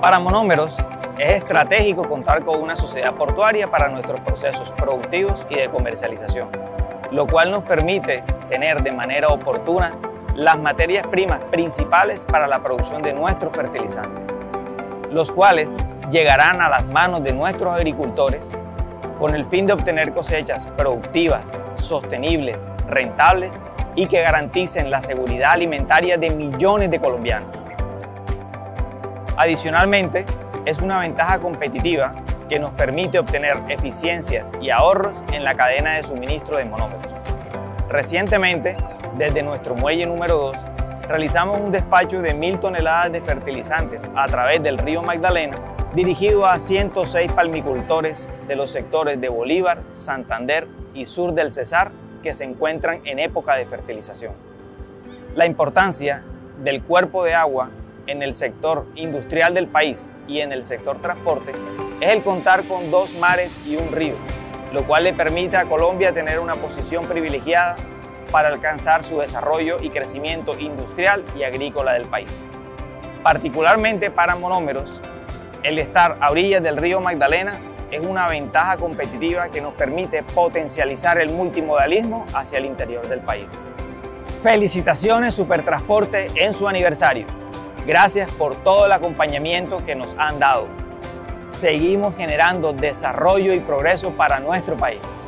Para Monómeros es estratégico contar con una sociedad portuaria para nuestros procesos productivos y de comercialización, lo cual nos permite tener de manera oportuna las materias primas principales para la producción de nuestros fertilizantes, los cuales llegarán a las manos de nuestros agricultores con el fin de obtener cosechas productivas, sostenibles, rentables y que garanticen la seguridad alimentaria de millones de colombianos. Adicionalmente, es una ventaja competitiva que nos permite obtener eficiencias y ahorros en la cadena de suministro de monómeros. Recientemente, desde nuestro muelle número 2, realizamos un despacho de 1000 toneladas de fertilizantes a través del río Magdalena, dirigido a 106 palmicultores de los sectores de Bolívar, Santander y sur del Cesar que se encuentran en época de fertilización. La importancia del cuerpo de agua en el sector industrial del país y en el sector transporte es el contar con 2 mares y un río, lo cual le permite a Colombia tener una posición privilegiada para alcanzar su desarrollo y crecimiento industrial y agrícola del país. Particularmente para Monómeros, el estar a orillas del río Magdalena es una ventaja competitiva que nos permite potencializar el multimodalismo hacia el interior del país. Felicitaciones Supertransporte en su aniversario. Gracias por todo el acompañamiento que nos han dado. Seguimos generando desarrollo y progreso para nuestro país.